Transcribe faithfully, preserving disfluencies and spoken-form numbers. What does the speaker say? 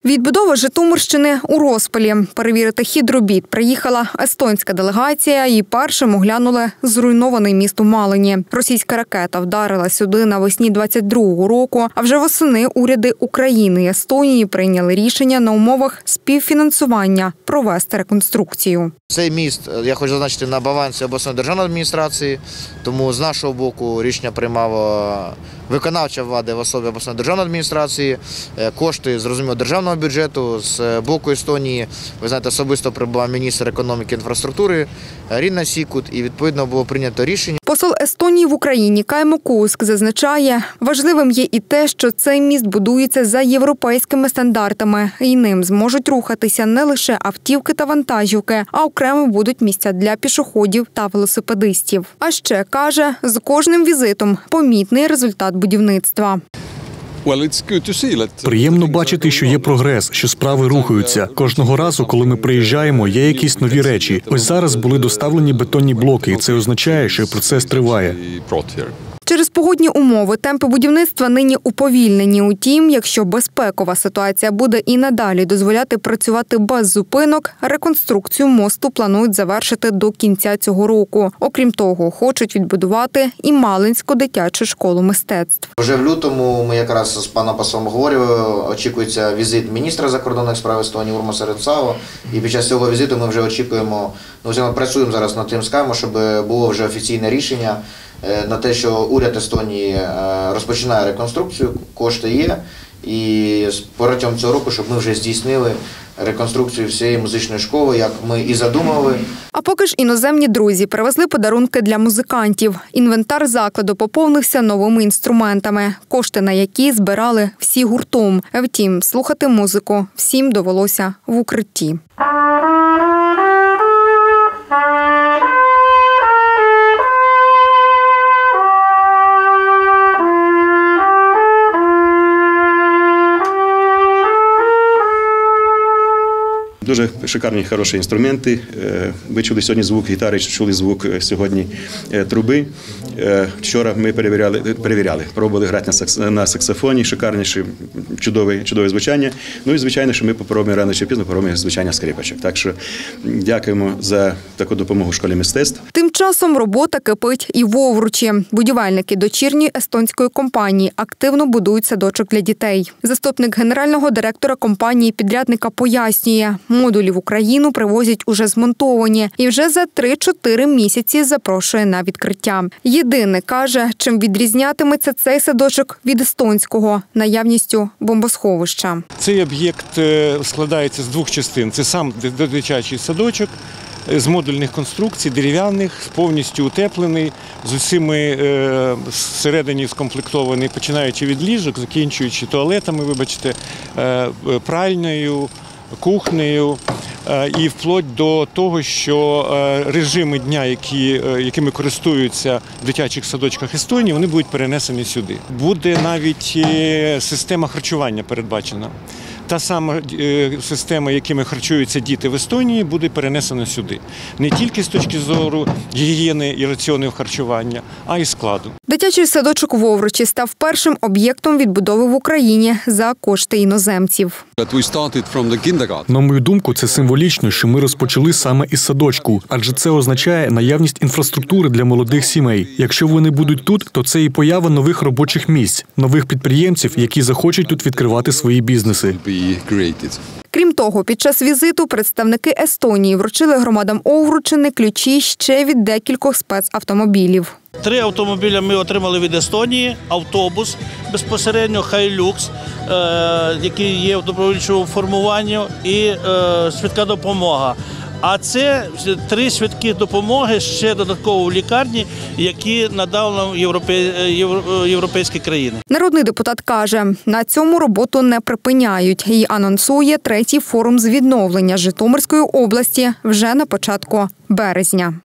Відбудова Житомирщини у розпалі. Перевірити хід робіт приїхала естонська делегація і першим оглянули зруйнований міст у Малині. Російська ракета вдарила сюди навесні двадцять другого року, а вже восени уряди України і Естонії прийняли рішення на умовах співфінансування провести реконструкцію. Цей міст, я хочу зазначити, на балансі обласної державної адміністрації, тому з нашого боку рішення приймала виконавча влада в особі обласної державної адміністрації, кошти, зрозуміло, державного бюджету. З боку Естонії, ви знаєте, особисто прибула міністр економіки і інфраструктури Рінна Сікут, і відповідно було прийнято рішення. Посол Естонії в Україні Каймо Куск зазначає, важливим є і те, що цей міст будується за європейськими стандартами, і ним зможуть рухатися не лише автівки та вантажівки, а окремо будуть місця для пішоходів та велосипедистів. А ще, каже, з кожним візитом помітний результат будівництва. Приємно бачити, що є прогрес, що справи рухаються. Кожного разу, коли ми приїжджаємо, є якісь нові речі. Ось зараз були доставлені бетонні блоки, і це означає, що процес триває. Через погодні умови темпи будівництва нині уповільнені. Утім, якщо безпекова ситуація буде і надалі дозволяти працювати без зупинок, реконструкцію мосту планують завершити до кінця цього року. Окрім того, хочуть відбудувати і Малинську дитячу школу мистецтв. Вже в лютому ми якраз з паном послом говорили, очікується візит міністра закордонних справ Естонії Урмаса Рейнсало. І під час цього візиту ми вже очікуємо, ну, ми працюємо зараз над тим, скажемо, щоб було вже офіційне рішення на те, що уряд Естонії розпочинає реконструкцію, кошти є, і протягом цього року, щоб ми вже здійснили реконструкцію всієї музичної школи, як ми і задумали. А поки ж іноземні друзі привезли подарунки для музикантів. Інвентар закладу поповнився новими інструментами, кошти на які збирали всі гуртом. Втім, слухати музику всім довелося в укритті. Дуже шикарні, хороші інструменти. Ви чули сьогодні звук гітари, чули звук сьогодні труби. Вчора ми перевіряли, перевіряли, пробували грати на саксофоні, шикарніше, чудове, чудове звучання. Ну і, звичайно, що ми попробуємо рано чи пізно попробуємо звучання скрипочок. Так що дякуємо за таку допомогу школі мистецтв. Тим часом робота кипить і в Овручі. Будівельники дочірньої естонської компанії активно будують садочок для дітей. Заступник генерального директора компанії-підрядника пояснює, модулі в Україну привозять уже змонтовані і вже за три-чотири місяці запрошує на відкриття. Єдине, каже, чим відрізнятиметься цей садочок від естонського – наявністю бомбосховища. Цей об'єкт складається з двох частин. Це сам дитячий садочок з модульних конструкцій, дерев'яних, повністю утеплений, з усіми е, всередині скомплектований, починаючи від ліжок, закінчуючи туалетами, вибачте, е, пральнею, кухнею і вплоть до того, що режими дня, які, якими користуються в дитячих садочках Естонії, вони будуть перенесені сюди. Буде навіть система харчування передбачена. Та сама система, якими харчуються діти в Естонії, буде перенесена сюди. Не тільки з точки зору гігієни і раціонів харчування, а й складу. Дитячий садочок в Овручі став першим об'єктом відбудови в Україні за кошти іноземців. На мою думку, це символічно, що ми розпочали саме із садочку, адже це означає наявність інфраструктури для молодих сімей. Якщо вони будуть тут, то це і поява нових робочих місць, нових підприємців, які захочуть тут відкривати свої бізнеси. Крім того, під час візиту представники Естонії вручили громадам Овруччини ключі ще від декількох спецавтомобілів. Три автомобілі ми отримали від Естонії, автобус безпосередньо, Хайлюкс, який є в добровольчому формуванні, і швидка допомога. А це три швидкі допомоги ще додатково в лікарні, які надав нам європейські країни. Народний депутат каже, на цьому роботу не припиняють і анонсує третій форум з відновлення Житомирської області вже на початку березня.